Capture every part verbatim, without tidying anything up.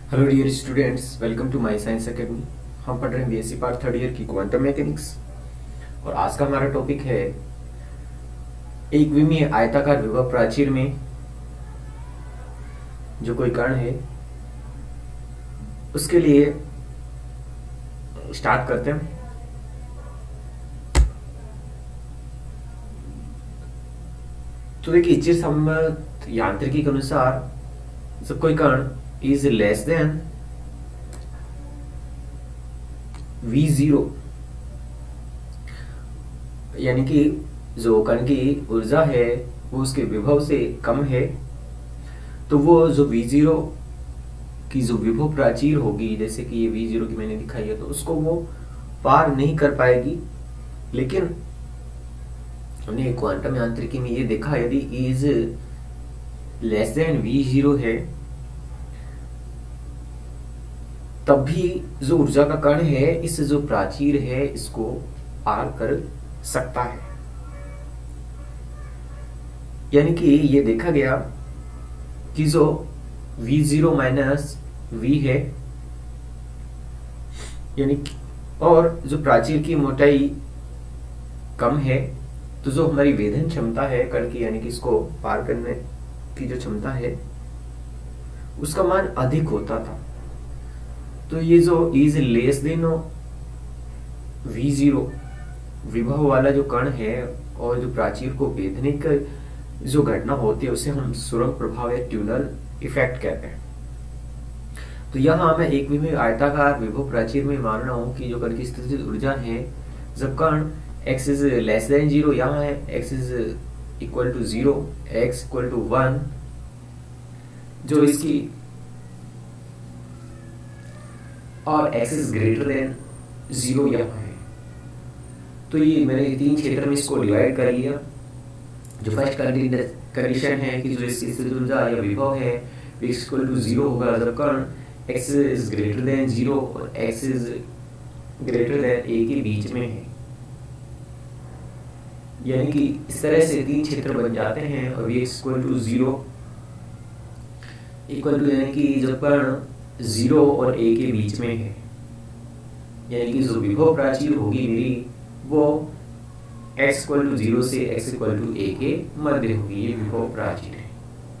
Hello dear students, welcome to my science academy. हम पढ़ रहे हैं बीएससी पार्ट थर्ड ईयर की क्वांटम मैकेनिक्स और आज का हमारा टॉपिक है एक विमीय आयताकार विभव प्राचीर में जो कोई कण है उसके लिए स्टार्ट करते हैं। तो देखिए, चिरसम्मत यांत्रिकी के अनुसार जब कोई कण is less than v zero, यानी कि जो कण की ऊर्जा है वो उसके विभव से कम है, तो वो जो वी जीरो की जो विभव प्राचीर होगी, जैसे कि ये वी जीरो की मैंने दिखाई है, तो उसको वो पार नहीं कर पाएगी। लेकिन हमने क्वांटम यांत्रिकी में ये देखा, यदि is less than v zero है तब भी जो ऊर्जा का कण है इस जो प्राचीर है इसको पार कर सकता है। यानी कि ये देखा गया कि जो वी जीरो माइनस वी है, यानी कि और जो प्राचीर की मोटाई कम है, तो जो हमारी वेधन क्षमता है कण की, यानी कि इसको पार करने की जो क्षमता है उसका मान अधिक होता था। तो ये जो is less than v zero विभव वाला जो कण है और जो प्राचीर को भेदने का जो घटना होती है उसे हम सुरंग प्रभाव या ट्यूनल इफेक्ट कहते हैं। तो यहाँ मैं एक विमीय आयताकार विभव प्राचीर में मान रहा हूं कि जो कण की स्थितिज ऊर्जा है, जब कण x is less than zero, यहाँ है x is equal to zero, x equal to one, जो इसकी और x is greater than zero यहाँ है। तो ये मैंने तीन क्षेत्र में इसको डिवाइड कर लिया। जो फर्स्ट कंडीशन है कि जो इसकी स्थितिज ऊर्जा या विभव है x इक्वल टू जीरो होगा जब कण x is greater than zero और x is greater than a के बीच में है। यानी कि इस तरह से तीन क्षेत्र बन जाते हैं और v equal to zero equal to, यानी कि जब कण जीरो और a के बीच में है, यानी कि जो विभव प्राचीर होगी मेरी वो x इक्वल टू जीरो से x इक्वल टू a के मध्य होगी। ये विभव प्राचीर है।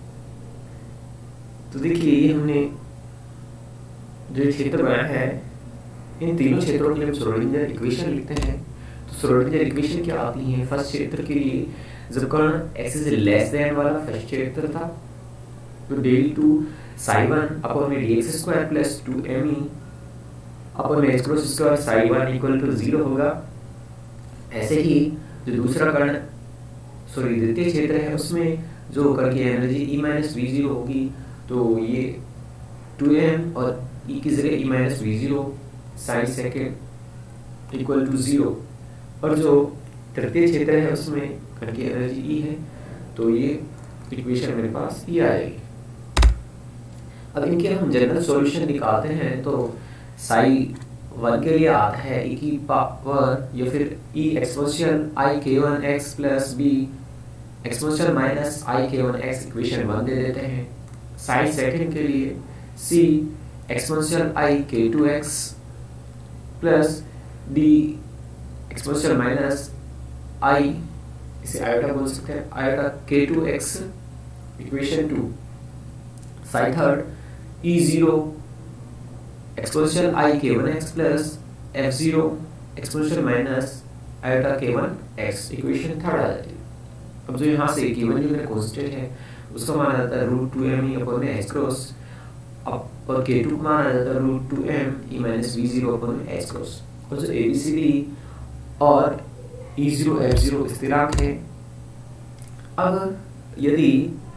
तो देखिए, ये हमने जो क्षेत्र बनाया है, इन तीनों क्षेत्रों के लिए हम श्रोडिंगर इक्वेशन लिखते हैं। तो श्रोडिंगर इक्वेशन क्या आती है? फर्स्ट क्षेत्र के लिए जब कण x इज लेस देन वाला फर्स्ट क्षेत्र था, तो del two psi one upon में d x square plus two m e upon में x cross square psi one equal to zero होगा। ऐसे ही जो दूसरा कण सॉरी द्वितीय क्षेत्र है उसमें जो कण की energy e minus v zero होगी, तो ये टू एम और ई की जगह e minus v zero sine second equal to zero. और जो तृतीय क्षेत्र है उसमें कण की एनर्जी ई है, तो ये इक्वेशन मेरे पास ये आएगी। अब इनके हम जनरल सॉल्यूशन निकालते हैं तो साई वन के लिए आता है e की पावर या फिर e exponential i k one x plus b exponential minus i k one x equation one दे देते हैं। साई सेकंड के लिए c exponential i k two x plus d exponential minus i, इसे iota बोल सकते हैं, iota k two x equation two. Psi third e zero exponential i k one x plus f zero exponential minus iota k one x equation third आ जाती है। अब जो यहाँ से k वन जो मेरा कांस्टेंट है उसका मान आ जाता है root two m e upon में x क्रॉस, अब और k टू का मान आ जाता है root two m e minus v zero upon में x क्रॉस। और जो a b c d और e जीरो f जीरो स्थिरांक है। अब यदि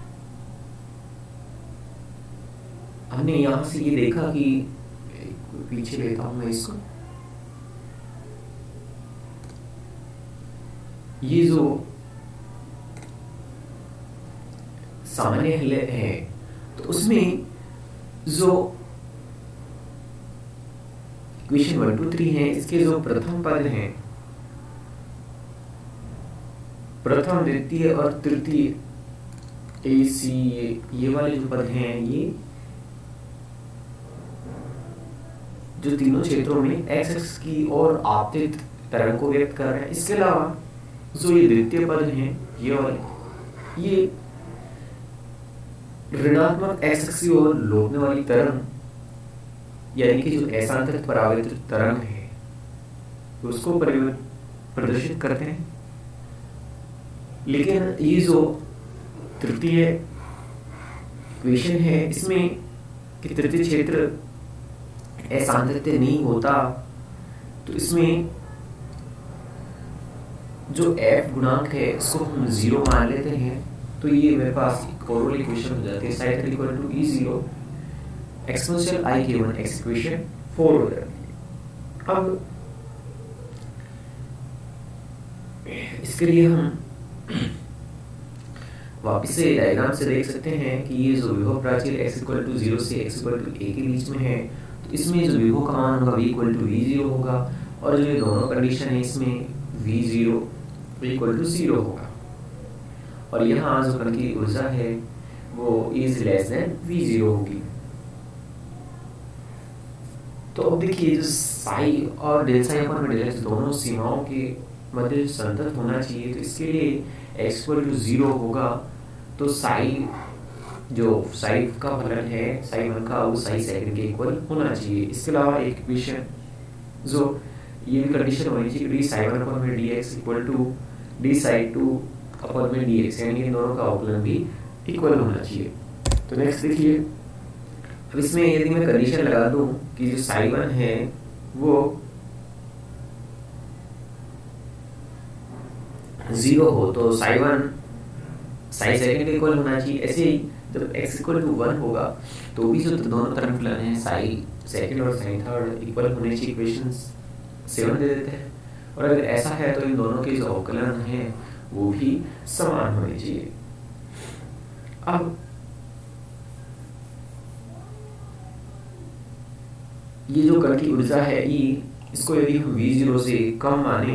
हमने यहां से ये देखा कि पीछे लेता हूं मैं इसको, ये जो सामान्य हल है तो उसमें जो इक्वेशन वन टू थ्री है इसके जो प्रथम पद हैं, प्रथम द्वितीय और तृतीय ए सी ये वाले जो पद हैं ये जो तीनों क्षेत्रों में एक्स एक्स की ओर आपतित तरंग को व्यक्त कर रहे हैं। इसके अलावा जो ये द्वितीय पद हैं, ये वाले, ये ऋणात्मक एक्स एक्स की ओर लौटने वाली तरंग, यानी कि जो ऐसांतरित परावर्तित तरंग है, उसको प्रदर्शित करते हैं। लेकिन ये जो तृतीय इक्वेशन है, इसमें कि तृतीय क्षेत्र ऐसांतरित नहीं होता, तो इसमें जो f गुणांक है इसको हम जीरो मान लेते हैं। तो ये मेरे पास एक ओवरऑल इक्वेशन हो जाती है, psi theta equal to e zero exponential i k one x equation four हो जाती है। अब इसके लिए हम वापस से डायग्राम से देख सकते हैं कि ये जो विभव प्राचीर x इक्वल टू जीरो से x इक्वल टू a के बीच में है, तो इसमें जो विभव का मान होगा v equal to v zero होगा, और जो ये दोनों कंडीशन है इसमें v zero equal to zero होगा, और यहाँ जो कण की ऊर्जा है वो is less than v zero होगी। तो अब देखिए जो साई और डेल साई अपन में डेल एक्स दोनों सीमाओं के मध्य संतत होना चाहिए, तो इसके लिए x इक्वल टू जीरो होगा, तो साई जो साई का फलन है साई वन का, वो साई सेकंड के इक्वल होना चाहिए। इसके अलावा एक इक्वेशन जो ये भी कंडीशन होनी चाहिए, डी साई वन अपॉन में d x equal to d psi two upon में डी एक्स, यानी इन दोनों का अवकलन भी इक्वल होना चाहिए। तो नेक्स्ट देखिए, अब इसमें यदि मैं कंडीशन लगा दूं कि जो साई वन है वो जीरो हो, तो साई वन साई सेकंड के इक्वल होना चाहिए। ऐसे ही जब x इक्वल टू वन होगा तो भी जो दोनों तरफ फलन है साई सेकंड और साई थर्ड इक्वल होने चाहिए, इक्वेशन सेवन दे देते हैं। और अगर ऐसा है तो इन दोनों के जो अवकलन है वो भी समान होने चाहिए। अब ये जो कण की ऊर्जा है E, इसको यदि हम वी जीरो से कम माने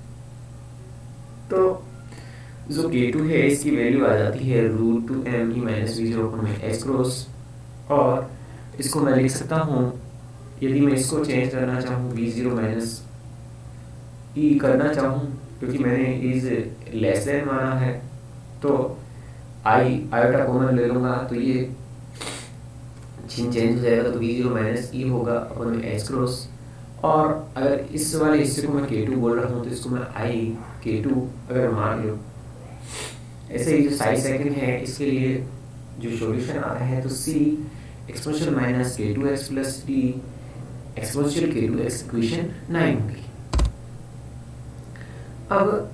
तो जो के टू है इसकी वैल्यू आ जाती है root two m e minus v zero में एस क्रॉस, और इसको मैं लिख सकता हूँ, यदि मैं इसको चेंज करना चाहूँ वी जीरो माइनस ई करना चाहूँ, क्योंकि मैंने इज लेस देन माना है, तो आई आयोटा कॉमन ले लूँगा, तो ये चिन्ह चेंज हो जाएगा, तो वी जीरो माइनस ई होगा अपन में एस क्रॉस। और अगर इस वाले हिस्से को मैं के टू बोल रहा हूँ तो इसको मैं आई के टू अगर मान लो। ऐसे ही जो साई सेकंड है इसके लिए जो सॉल्यूशन आता है तो c exponential minus k two x plus d exponential k two x equation nine होगी। अब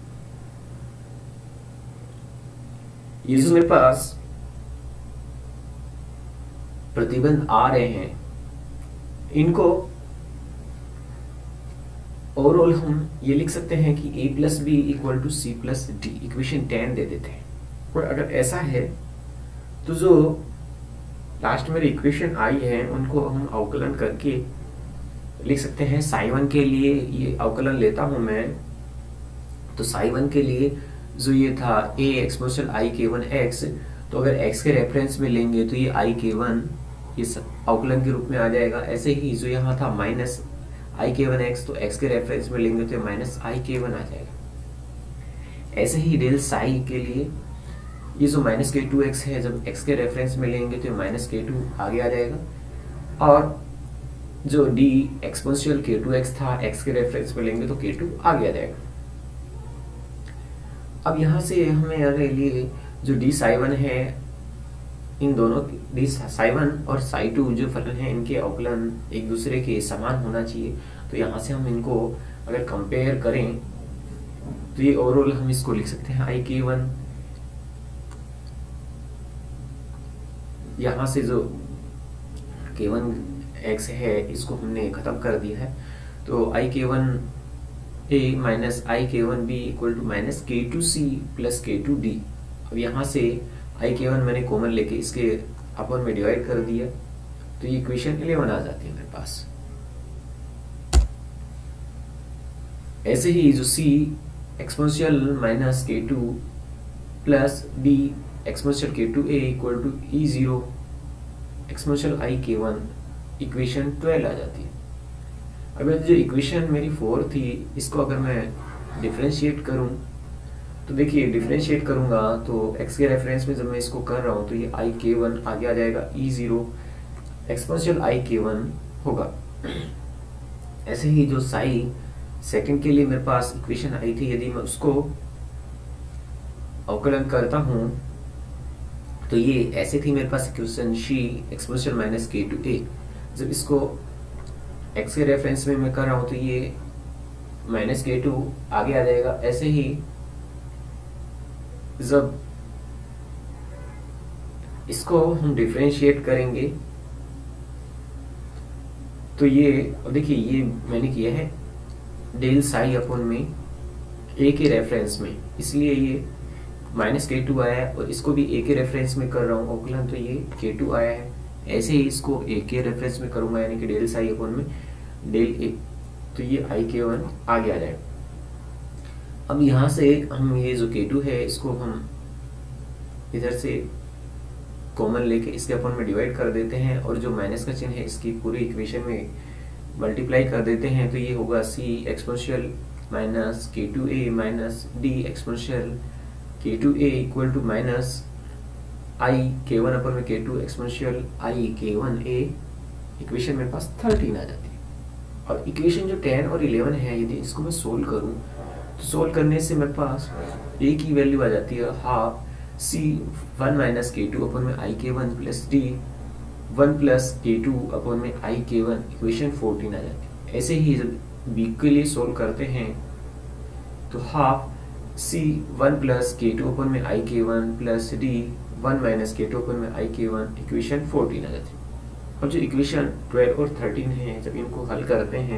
ये जो मेरे पास प्रतिबंध आ रहे हैं इनको ओवरऑल हम ये लिख सकते हैं कि a plus b equal to c plus d, equation ten दे देते हैं। और अगर ऐसा है तो जो लास्ट में इक्वेशन आई है उनको हम अवकलन करके लिख सकते हैं। साई वन के लिए ये अवकलन लेता हूं मैं, तो साई वन के लिए जो ये था a exponential i k one x, तो अगर x के रेफरेंस में लेंगे तो ये आई के वन ये अवकलन के रूप में आ जाएगा। ऐसे ही जो यहाँ था minus i k one x, तो x के रेफरेंस में लेंगे तो माइनस आई के वन आ जाएगा। ऐसे ही डेल साई के लिए ये जो माइनस के टू एक्स है, जब x के रेफरेंस में लेंगे तो माइनस के टू आगे आ जाएगा। और जो d exponential k two x था, x के रेफरेंस में लेंगे तो के टू आगे आ जाएगा। अब यहाँ से हमें अगर लिए जो डी साई वन है, इन दोनों डी साई वन और साई टू जो फलन है इनके अवकलन एक दूसरे के समान होना चाहिए। तो यहाँ से हम इनको अगर कंपेयर करें तो ये ओवरऑल हम इसको लिख सकते हैं आई के वन, यहाँ से जो के वन एक्स है इसको हमने खत्म कर दिया है, तो आई k one A minus i k one b equal to minus k two c plus k two d. अब यहाँ से आई के वन मैंने कॉमन लेके इसके अपन में डिवाइड कर दिया, तो ये इक्वेशन इलेवन आ जाती है मेरे पास। ऐसे ही जो c exponential minus k two plus d exponential k two a equal to e zero exponential i k one equation twelve आ जाती है। अब जो इक्वेशन मेरी फोर थी, इसको अगर मैं डिफ्रेंशिएट करूं तो देखिए डिफ्रेंशिएट करूंगा तो x के रेफरेंस में जब मैं इसको कर रहा हूं तो ये आई के वन आगे आ जाएगा, ई zero exponential i k one होगा। ऐसे ही जो साई सेकंड के लिए मेरे पास इक्वेशन आई थी, यदि मैं उसको अवकलन करता हूं तो ये ऐसे थी मेरे पास equation c exponential minus k two a. जब इसको x के रेफरेंस में मैं कर रहा हूं तो ये माइनस के टू आगे आ जाएगा। ऐसे ही जब इसको हम डिफरेंशिएट करेंगे तो ये, अब देखिए ये मैंने किया है डेल साई अपॉन में ए के रेफरेंस में, इसलिए ये माइनस के टू आया है, और इसको भी ए के रेफरेंस में कर रहा हूँ अवकलन तो ये के टू आया है। ऐसे ही इसको ए के रेफरेंस में करूंगा यानी कि डेल साई अपॉन में डेल ए, तो ये आई के वन आगे आ जाएगा। अब यहाँ से हम ये जो के टू है इसको हम इधर से कॉमन लेके इसके अपॉन में डिवाइड कर देते हैं, और जो माइनस का चिन्ह है इसकी पूरी इक्वेशन में मल्टीप्लाई कर देते हैं, तो ये होगा c exponential minus k two a minus d exponential k two a equal to minus i k one upon में के to exponential i k one A. Equation मेरे पास थर्टीन आ जाती है। और इक्वेशन जो टेन और इलेवन है, यदि इसको मैं सोल्व करूं तो सोल्व करने से मेरे पास ए की वैल्यू आ जाती है half c one minus k two upon में i k one plus d one plus k two upon में i k one. Equation fourteen आ जाती है। ऐसे ही जब बी के लिए सोल्व करते हैं तो half c one plus k two upon में i k one plus d one minus k two upon में i k one. Equation fourteen आ जाती है। और जो इक्वेशन ट्वेल्व और थर्टीन है, जब इनको हल करते हैं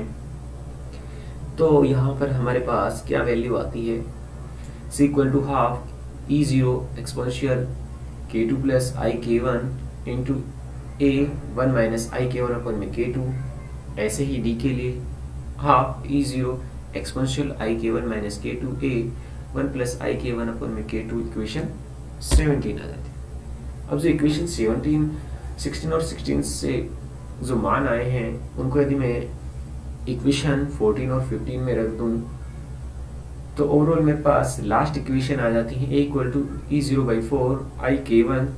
तो यहाँ पर हमारे पास क्या वैल्यू आती है, c equal to half e zero exponential k two plus i k one into a one minus i k one upon में के टू। ऐसे ही डी के लिए half e zero exponential i k one minus k two a one plus i k one upon में के to. Equation seventeen आ जाती है। अब जो इक्वेशन सेवनटीन सिक्सटीन और सिक्सटीन से जो मान आए हैं उनको यदि मैं इक्वेशन फोर्टीन और फिफ्टीन में रख दूं तो ओवरऑल मेरे पास लास्ट इक्वेशन आ जाती है a equal to e zero by four i k one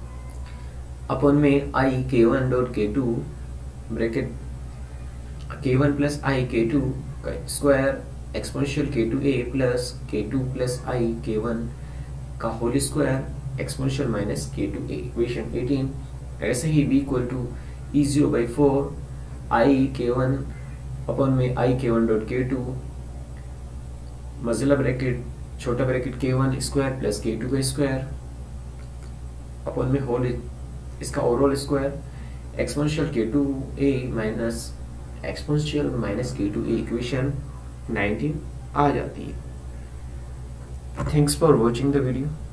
upon में i k one dot k two bracket k one plus i k two का square exponential k two a plus k two plus i k one का whole square exponential minus k two a. Equation eighteen. ऐसे ही b equal to e zero by four i k one upon में i k one dot k two मजिला bracket छोटा bracket k one square plus k two का square upon में whole इसका overall square exponential k two a minus exponential minus k two a. Equation nineteen आ जाती है। Thanks for watching the video.